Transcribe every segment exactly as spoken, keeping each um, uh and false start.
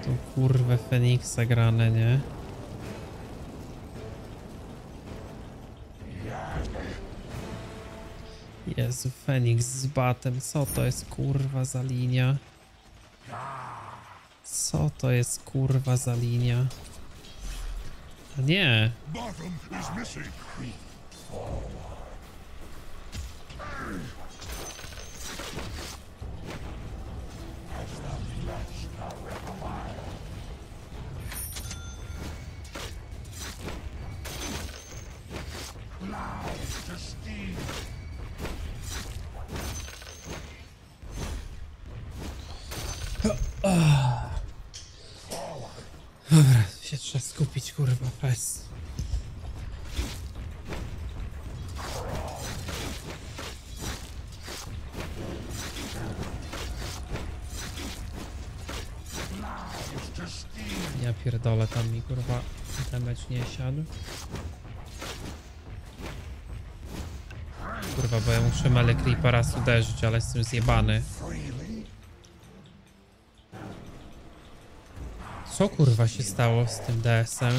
Tą kurwę Feniksa grane, nie? Jezu, Feniks z batem, co to jest kurwa za linia? Co to jest kurwa za linia? A nie! Dobra, się trzeba skupić, kurwa, fest. Ja pierdolę, tam mi kurwa damage nie siadł. Kurwa, bo ja muszę Melee Creepa raz uderzyć, ale jestem zjebany. Co kurwa się stało z tym D S-em?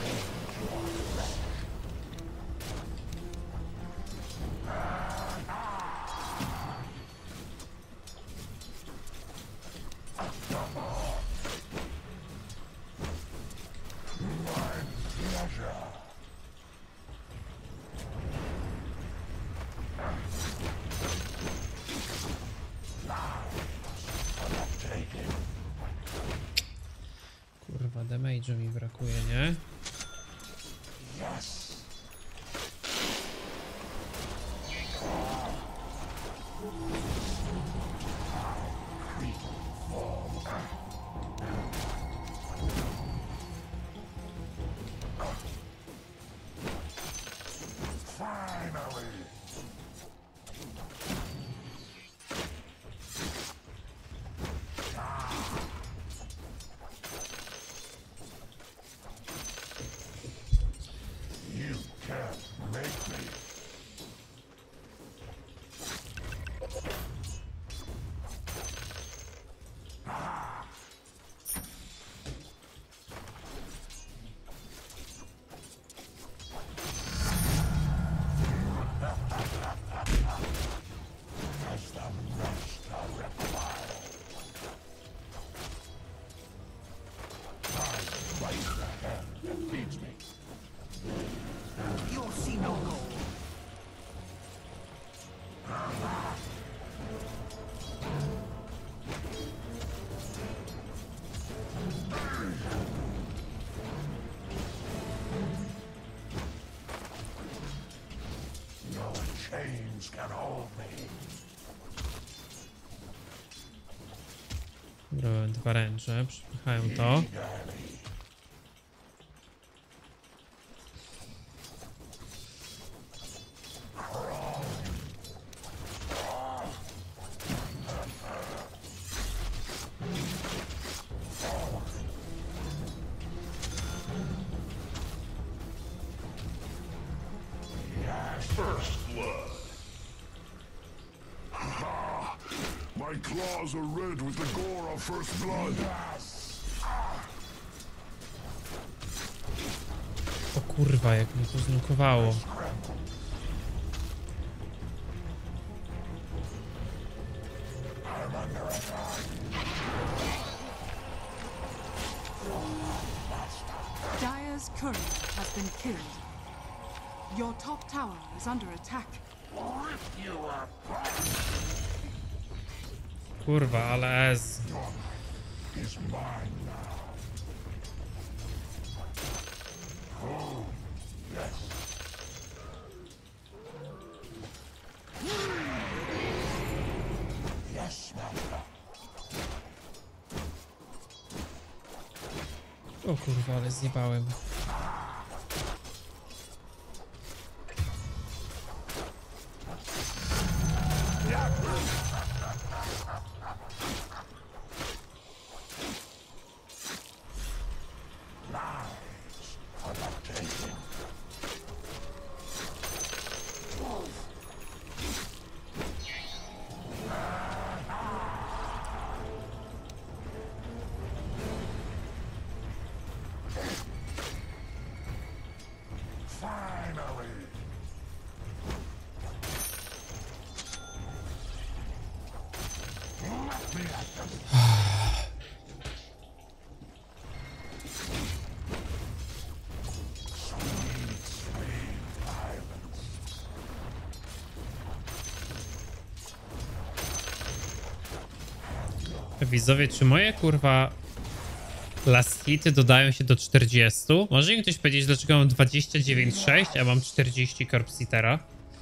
Kurwa, damage'u mi brakuje, nie? Były dwa ręcze, przypychają to. My claws are red with the gore of first blood. O kurwa, jak mnie to znukowało. Dire's courier has been killed. Your top tower is under attack. Kurwa, ale ez. Is mine now. Oh, yes. Yes, master. O kurwa, ale zjebałem. Widzowie, czy moje kurwa last hity dodają się do czterdziestu? Może mi ktoś powiedzieć, dlaczego mam dwadzieścia dziewięć przecinek sześć, a mam czterdzieści Corpseatera?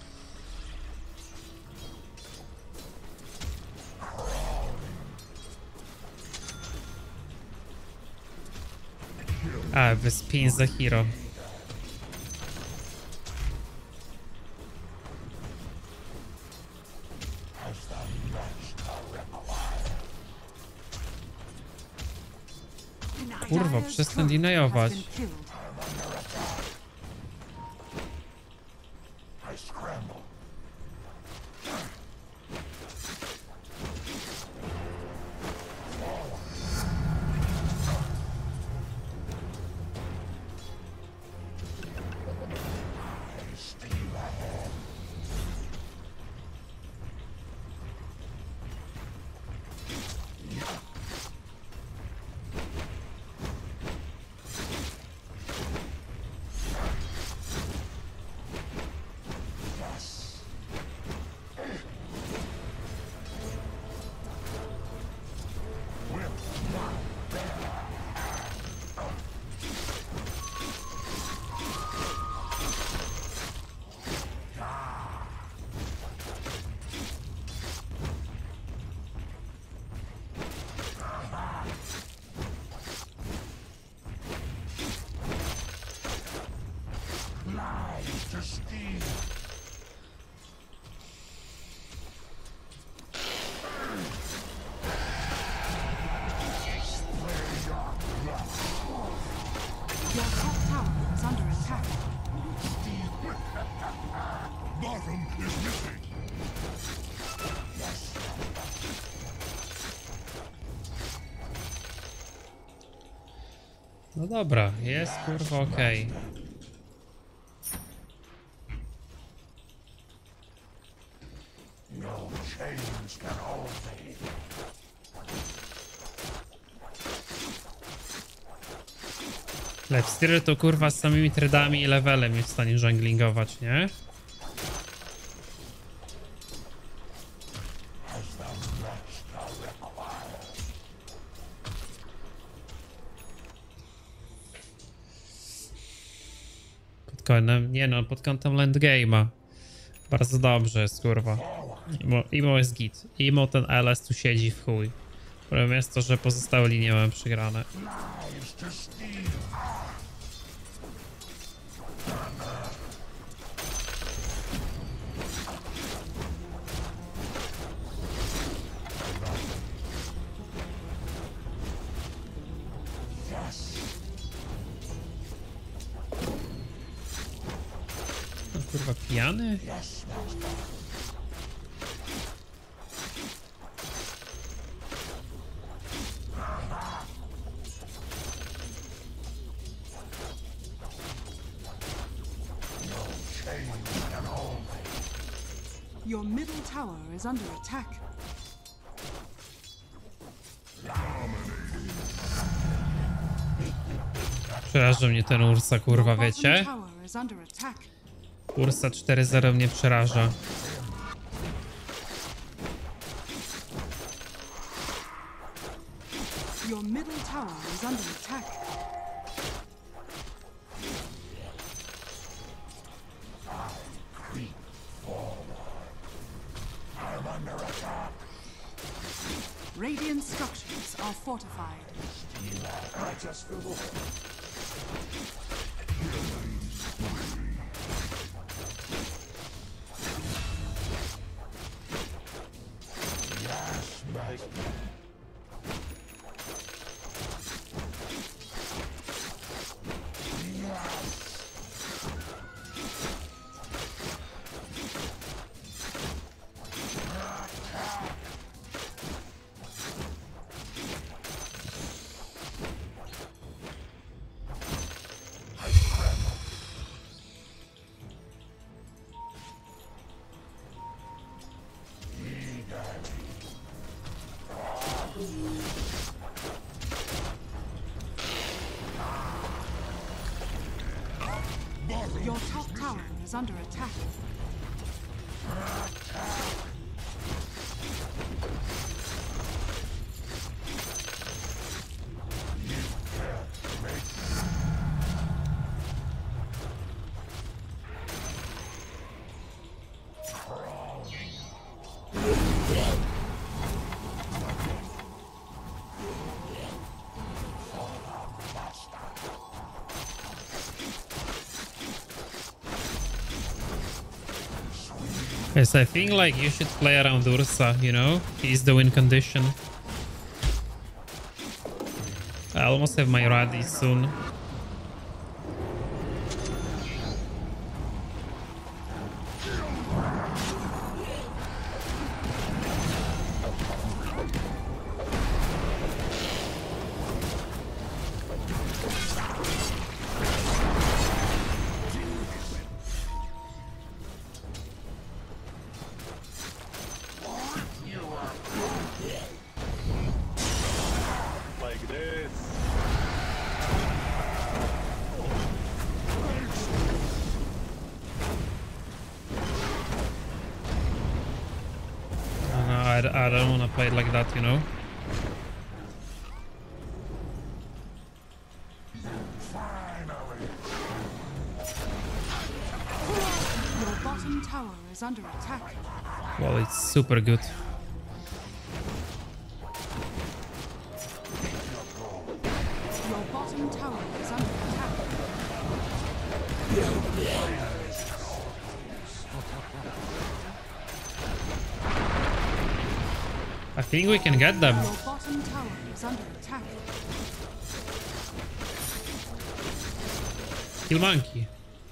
A, wyspin za hero. Kurwa, przestań denayować. Your top tower is under attack. Bottom is missing. No dobra, jest kurwa okej. Okay. No chains can hold me. Lepstiry to kurwa z samymi tradami i levelem jest w stanie junglingować, nie? Pod kątem, nie no, pod kątem landgame'a. Bardzo dobrze jest kurwa. Imo, imo jest git. Imo ten L S tu siedzi w chuj. Problem jest to, że pozostałe linie mamy przegrane. No, kurwa pijany? Your middle tower is under attack. Przeraża mnie ten Ursa, kurwa, Your wiecie? bottom tower is under attack. Ursa cztery zero mnie przeraża. Your middle tower is under attack. Radiant structures are fortified. Your top tower is under attack. Yes, I think like you should play around Ursa, you know? He's the win condition. I almost have my Radi soon. Like this. Uh, no, I, I don't want to play it like that, you know? Your bottom tower is under attack. Well, it's super good. Your bottom tower is under attack. I think we can get them. Your bottom tower is under attack. Kill monkey.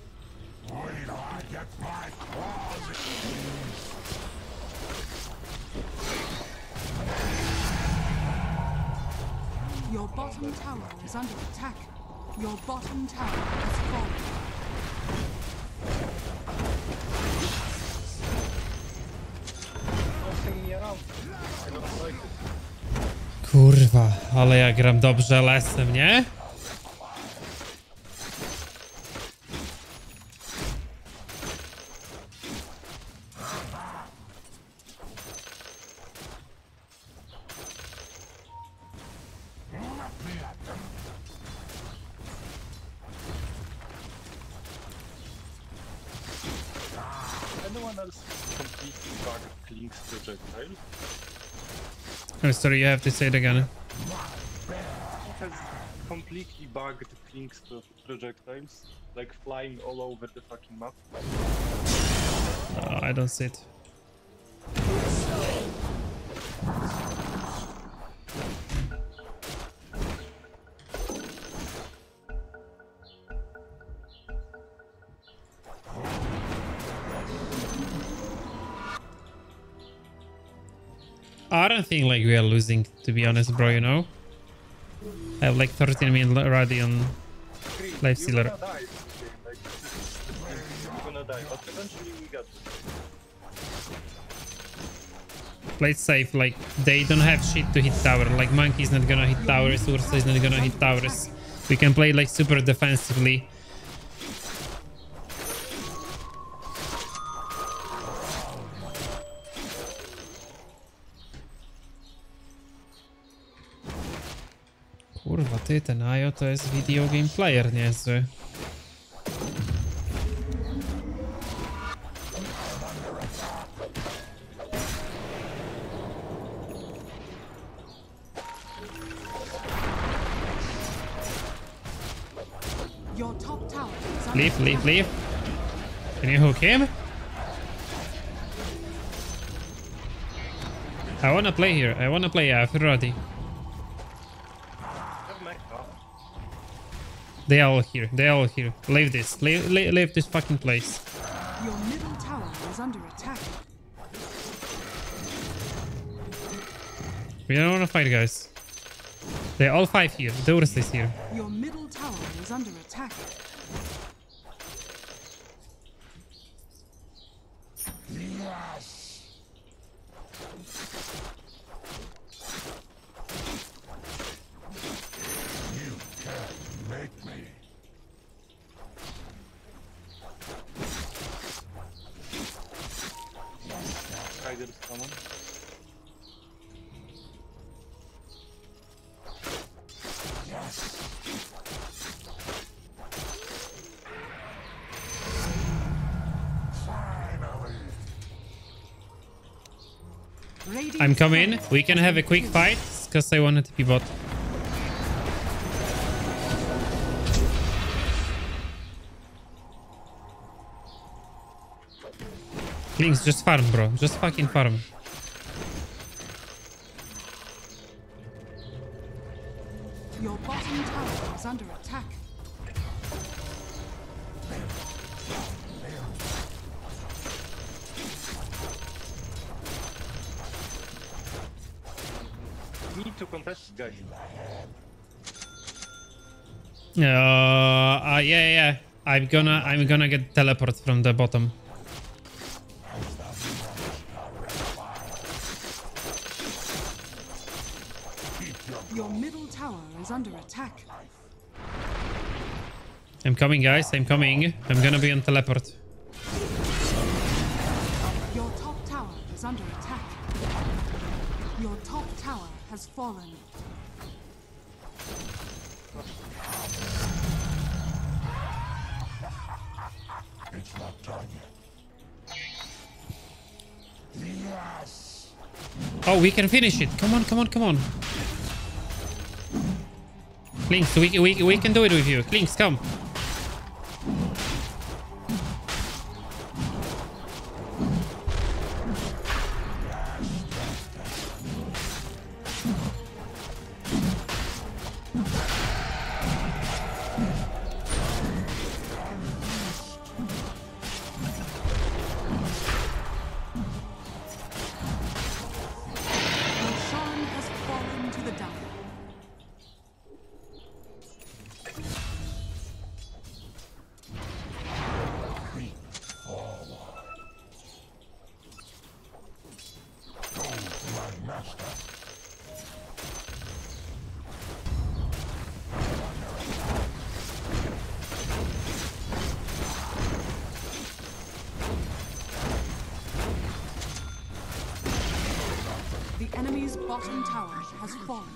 Your bottom tower is under attack. Your bottom tower has fallen. Nothing around. I don't like it. Kurwa, ale ja gram dobrze lesem, nie? Anyone else completely bugged Klink's projectile? Oh, sorry, you have to say it again. Has completely bugged Klink's pro- projectiles, like flying all over the fucking map. Uh, I don't see it. I don't think like we are losing, to be honest, bro, you know? I have like thirteen minutes already on Life You're Stealer. gonna die in this game, like, you're gonna die, but eventually we got this. Play it safe, like they don't have shit to hit tower. Like Monkey's not gonna hit towers, Ursa is not gonna hit towers. We can play like super defensively. Kurwa, ty, ten Ajo to jest video game player niezły. Your top tower is under Leave, leave, attack. leave. Can you hook him? I wanna play here. I wanna play. Yeah, I feel ready. Have my car. They are all here. They are all here. Leave this. Leave, leave, leave this fucking place. Your middle tower is under attack. We don't wanna fight, guys. They're all five here. The Ursa is here. Your middle tower is under attack. I'm coming. We can have a quick fight because I wanted to pivot. Links, just farm, bro. Just fucking farm. Your bottom tower is under attack. We need to contest, guys. Uh, uh, yeah, yeah. I'm gonna, I'm gonna get teleport from the bottom. Your middle tower is under attack. I'm coming, guys. I'm coming. I'm gonna be on teleport. Your top tower is under attack. Your top tower has fallen. It's not done yet. Yes. Oh, we can finish it. Come on, come on, come on. Clinks, we, we, we can do it with you. Clinks, come. Roshan has fallen to the dire. The enemy's bottom tower has fallen.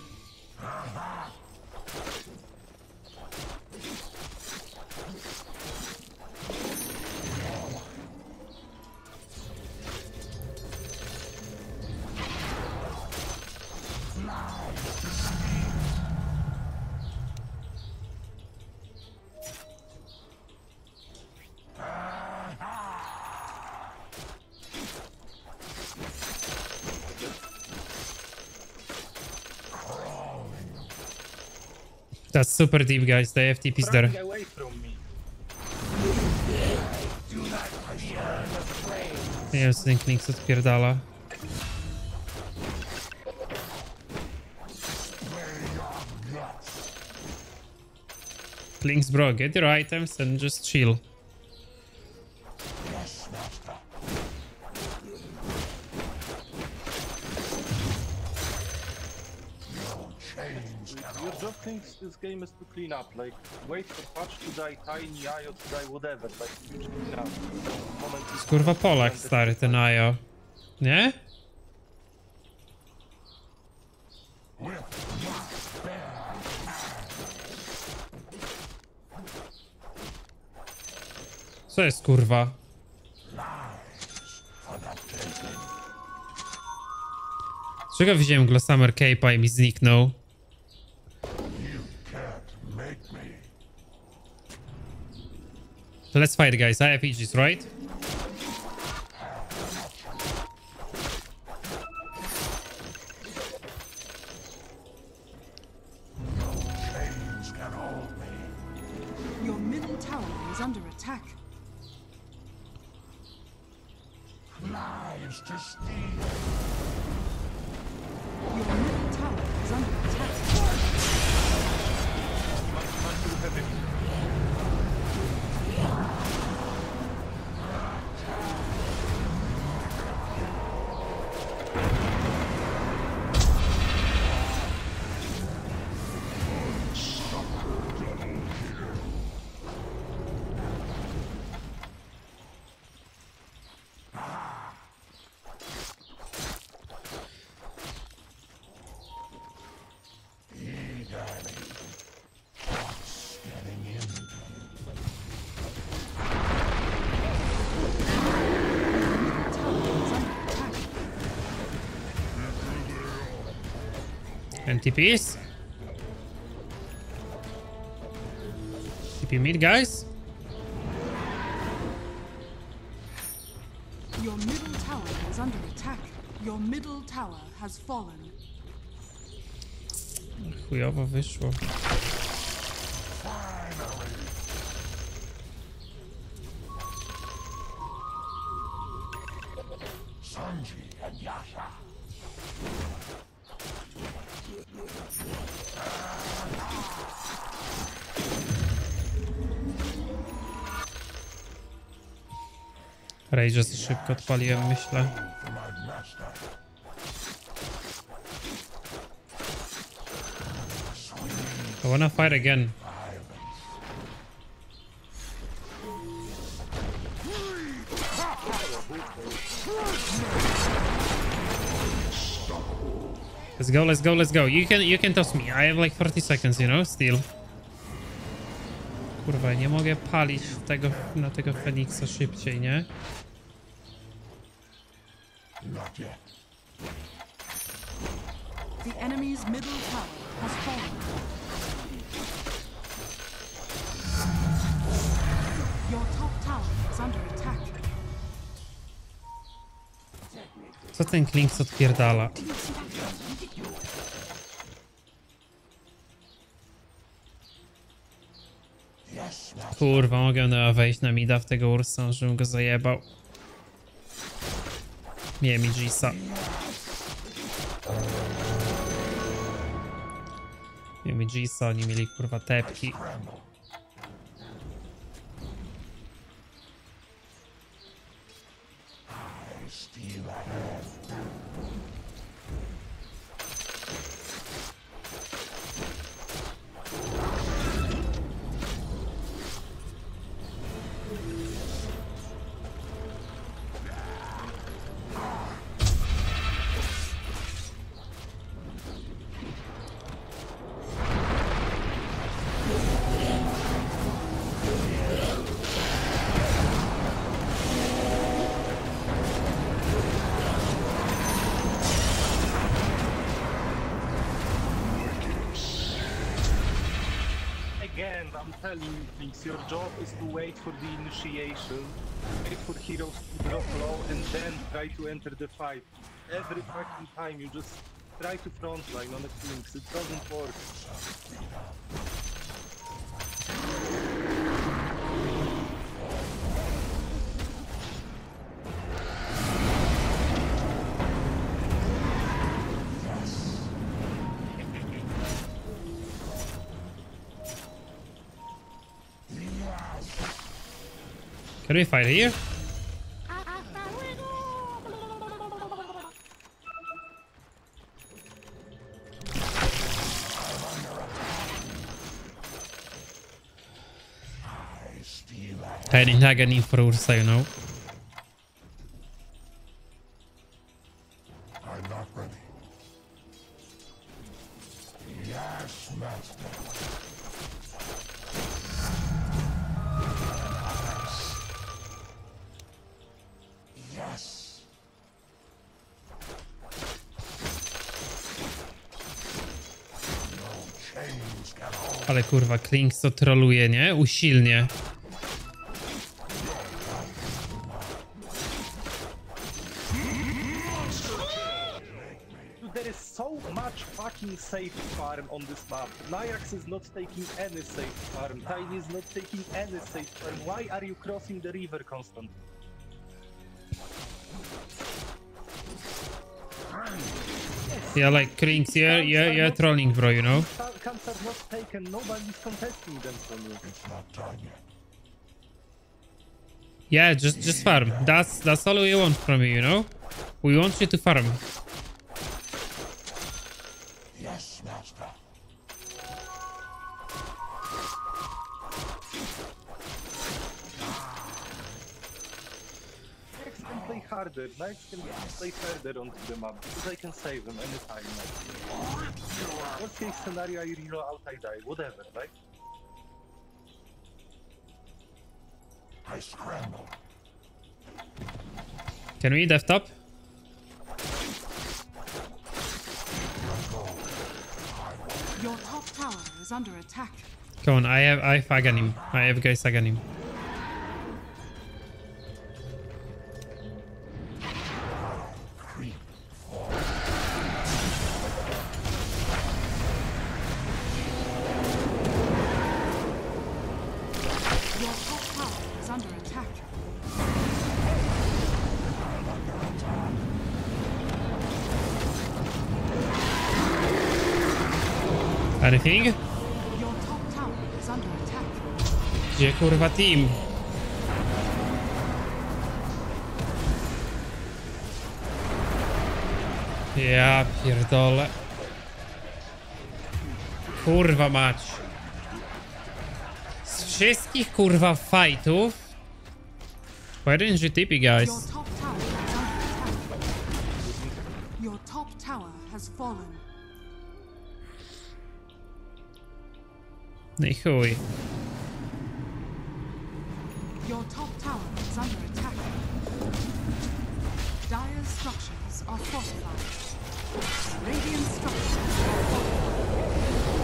That's super deep, guys. The F T P's there. Running away from me. Ja już ten Clinks odpierdala. Clinks, bro, get your items and just chill. Your job thinks this game is to clean up, like wait for Patch to die, Tiny, Ayo to die, whatever, like huge clean up. Moment is Kurwa Polak, stary, ten Ajo. Nie? Co jest, kurwa? Czego widziałem Glossamer Cape'a i mi zniknął? Can't make me. Let's fight, guys. I have Aegis, right? Chains can hold me. Your middle tower is under attack. Lives to steal. Your middle tower is under attack. much, much too heavy. And T Ps. T P mid, guys. Your middle tower is under attack. Your middle tower has fallen. Chujowo wyszło. Sanji and Yasha. Rage'a za szybko odpaliłem, myślę. For my master. I wanna fight again. Let's go, let's go, let's go. You can, you can toss me. I have like forty seconds, you know, still. Kurwa, nie mogę palić tego, na tego Feniksa szybciej, nie? Not yet. The enemy's middle tower has fallen. Your top tower is under attack. Co ten Klinks odpierdala? Kurwa, mogę na wejść na mida w tego Ursa, żebym go zajebał. Nie, mi Gisa. Nie, mi Gisa, oni mieli kurwa tepki. Again, I'm telling you things. Your job is to wait for the initiation, wait for heroes to drop low, and then try to enter the fight. Every fucking time you just try to frontline on the things. It doesn't work. Can we fight here? I didn't have any for Ursa, you know. I'm not ready. Yes, master. Yes. No chains can hold. Ale kurwa, Klinks to troluje, nie? Usilnie. There is so much fucking safe farm on this map. Najax is not taking any safe farm. Tiny is not taking any safe farm. Why are you crossing the river constantly? Yeah, like Klinks, you're, you're, you're trolling, bro, you know? Camps are not taken. Nobody's contesting them from you. It's not done yet. Yeah, just just farm. That's that's all we want from you, you know? We want you to farm. Yes, master. Knights can play harder. Knights can play further onto the map because I can save them anytime. Like, worst case scenario, I reroll out, I die. Whatever, right? I scramble. Can we death top? Your top tower is under attack. Come on, I have I have Aghanim. I have guys Aghanim. Your top tower is under attack. Anything? Your top tower is under attack. Gdzie kurwa team? Ja pierdolę. Kurwa mać. Z wszystkich kurwa fightów. Why didn't you T P, Your guys? top tower is under attack. Your top tower has fallen. No i chuj. Your top tower is under attack. Dire structures are fortified. Radiant structures are fortified.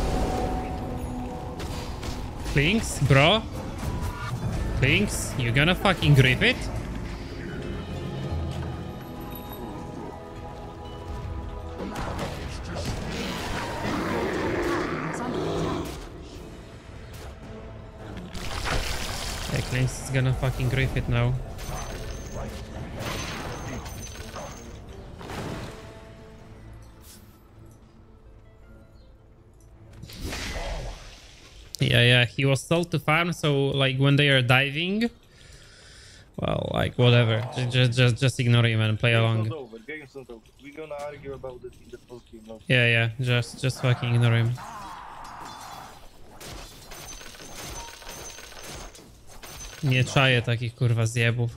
Clinks, bro. Clinks, you gonna fucking grip it? Is under attack. Yeah, Clinks is gonna fucking grip it now. Yeah, yeah, he was told to farm, so like when they are diving, well, like whatever, just just just ignore him and play Game's along. not over. Game's not over. We're gonna argue about it in the post game. No. Yeah, yeah, just just fucking ignore him. Nie czaję takich kurwa zjebów.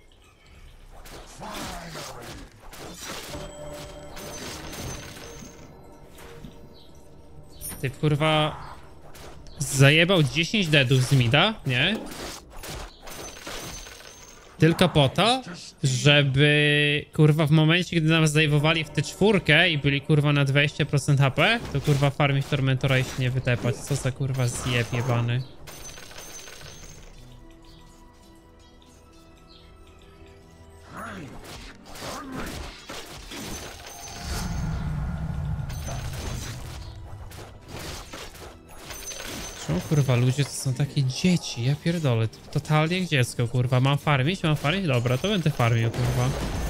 Ty kurwa zajebał dziesięć deadów z mida, nie? Tylko po to, żeby kurwa w momencie, gdy nam zdejmowali w tę czwórkę i byli kurwa na dwadzieścia procent H P, to kurwa farmić Tormentora i się nie wytepać. Co za kurwa zjeb jebany. Czemu kurwa ludzie to są takie dzieci? Ja pierdolę, to totalnie jak dziecko kurwa. Mam farmić? Mam farmić? Dobra, to będę farmił kurwa.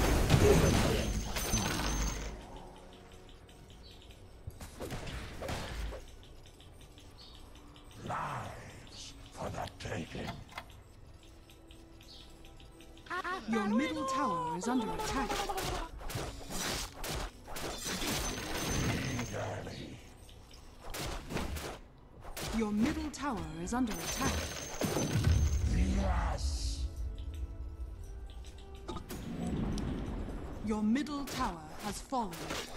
Your middle tower is under attack. Your middle tower is under attack. Your middle tower has fallen.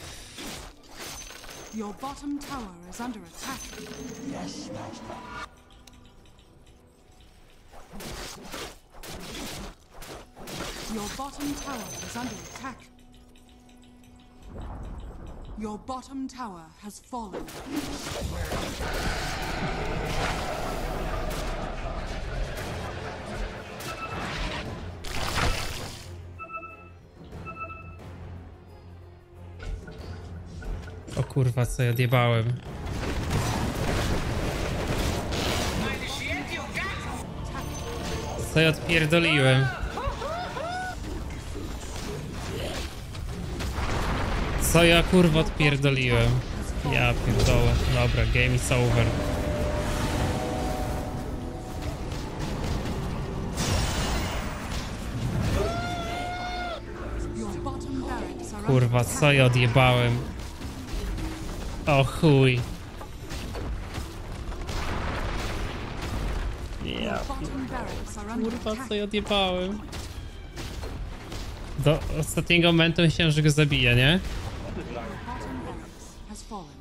Your bottom tower is under attack. Yes, master. Your bottom tower is under attack. Your bottom tower has fallen. O kurwa, co ja odjebałem. Co ja odpierdoliłem. Co ja kurwa odpierdoliłem. Ja pierdolę. Dobra, game is over. Your bottom barracks are Kurwa, under co attack. ja odjebałem. O chuj. Ja Your bottom barracks are under kurwa, attack. co ja odjebałem. Do ostatniego momentu myślałem, że go zabiję, nie? Bottom barracks has fallen.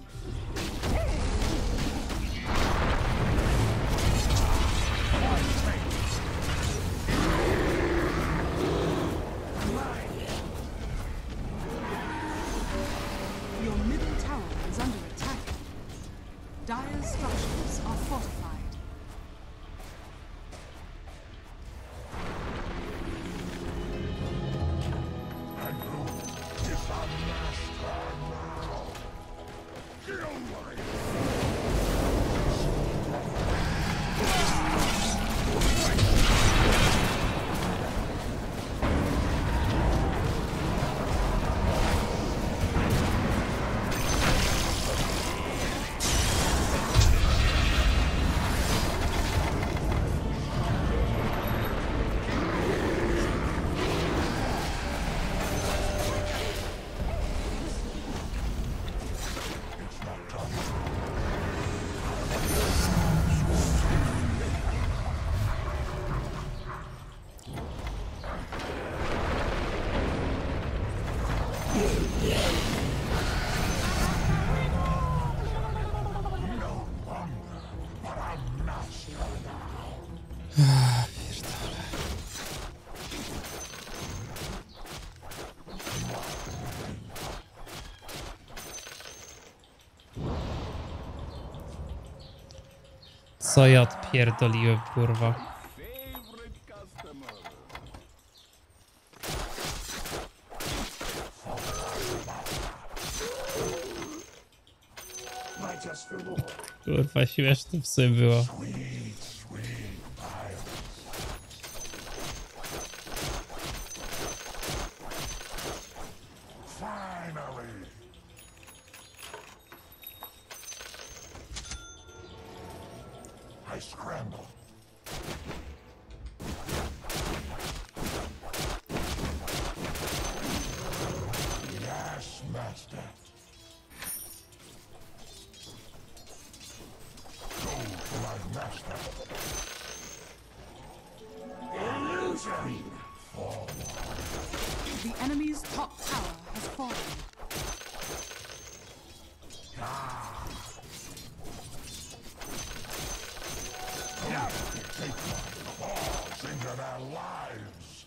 Your middle tower is under attack. structures are fortified. And who is the master now? Gilray! Co ja odpierdoliłem, kurwa. Kurwa, śmieszne w sumie było. Finally! I scramble. Yes, master. Go to my master. Illusion! The enemy's top tower has fallen. Take my claws into their lives.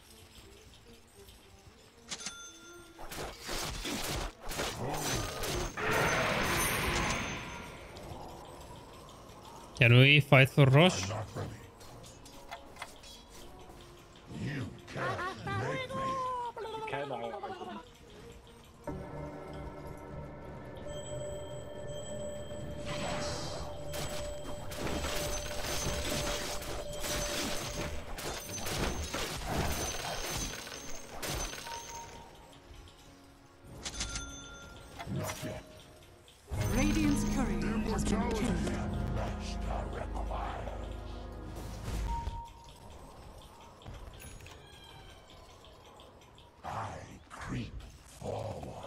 Can we fight for Roche? Not ready. You can't make me. Can I? I don't. Not yet. Radiant's courier has been killed. Master requires. I creep forward.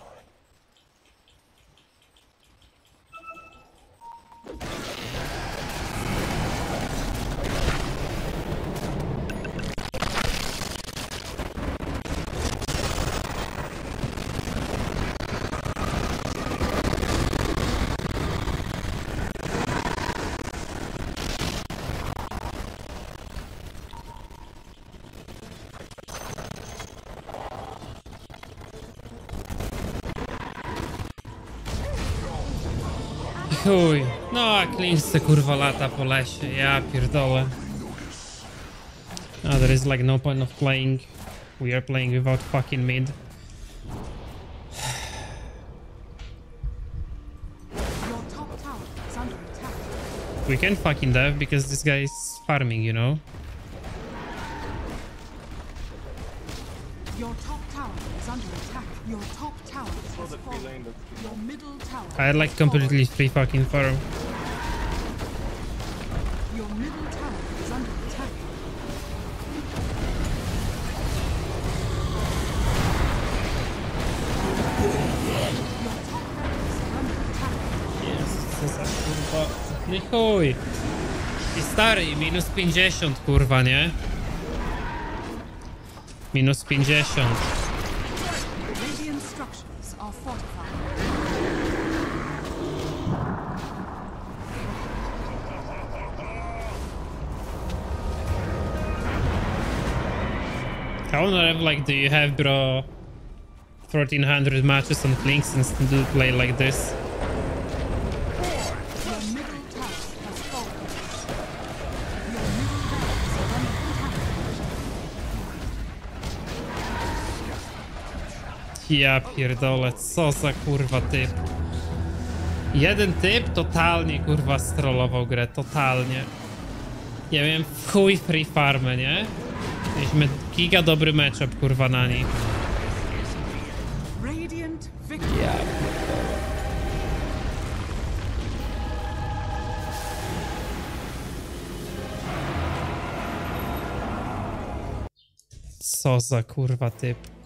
Chuj. No, a Klinsce kurwa lata po lesie. Ja pierdolę. Oh, there is like no point of playing. We are playing without fucking mid. Your top tower is under attack. We can fucking dev because this guy is farming, you know. Your top tower is under attack. Your top tower For has the fallen. lane that's Your middle tower. I like has completely free fucking farm. fallen. Your middle tower is under attack. Your top barracks are under attack. Jezus, co za kurwa. No i chuj. I stary, minus pięćdziesiąt kurwa, nie? Minus pięćdziesiąt. Radiant structures are fortified. How on earth, like, do you have, bro, fourteen hundred matches on Klinks and still play like this? Your middle Ja pierdolę, co za kurwa typ. Jeden typ totalnie kurwa strollował grę, totalnie. Nie wiem, w chuj free farmę, nie? Mieliśmy giga dobry matchup kurwa na nich. Radiant victory. Ja Co za kurwa typ.